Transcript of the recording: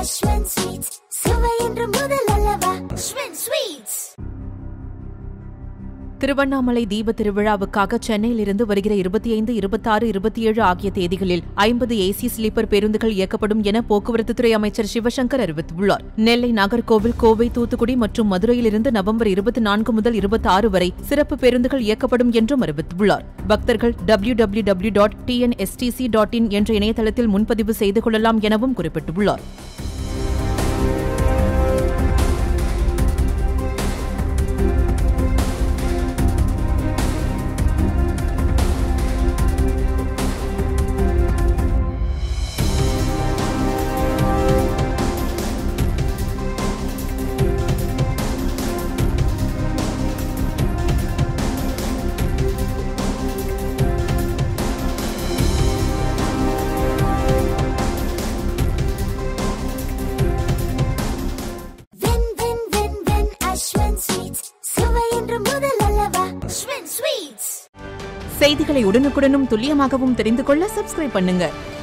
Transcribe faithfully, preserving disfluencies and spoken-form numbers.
Ashwin Sweets. சுவை என்று முதல் அல்லவா Ashwin Sweets. திருவண்ணாமலை தீப திருவிழாவுக்காக சென்னையில் இருந்து வருகிற இருபத்தி ஐந்து இருபத்தாறு இருபத்தி ஏழு ஆகிய தேதிகளில் ஐம்பது ஏசி ஸ்லீப்பர் பேருந்துகள் இயக்கப்படும் என போக்குவரத்துத்துறை அமைச்சர் சிவசங்கர் அறிவித்துள்ளார். நெல்லை, நாகர்கோவில், கோவை, தூத்துக்குடி மற்றும் மதுரையிலிருந்து நவம்பர் இருபத்தி நான்கு முதல் இருபத்தி ஆறு வரை சிறப்பு பேருந்துகள் இயக்கப்படும் என்றும் அறிவித்துள்ளார். பக்தர்கள் W W W dot T N S T C dot in என்ற இணையதளத்தில் முன்பதிவு செய்து கொள்ளலாம் எனவும் குறிப்பிட்டுள்ளார். செய்திகளை உடனுக்குடனும் துல்லியமாகவும் தெரிந்து கொள்ள சப்ஸ்கிரைப் பண்ணுங்க.